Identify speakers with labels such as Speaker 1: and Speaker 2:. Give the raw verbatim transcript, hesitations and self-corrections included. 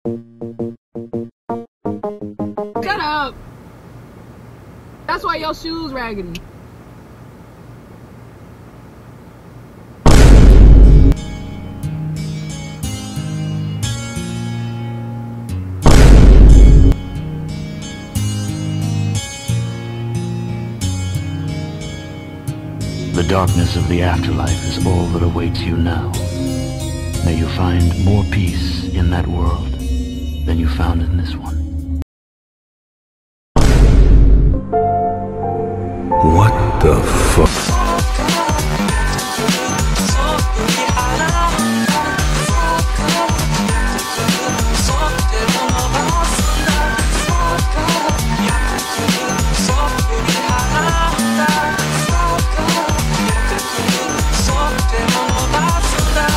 Speaker 1: Shut up. That's why your shoes raggedy.
Speaker 2: The darkness of the afterlife is all that awaits you now. May you find more peace in that world than you found in this one.
Speaker 3: What the fuck?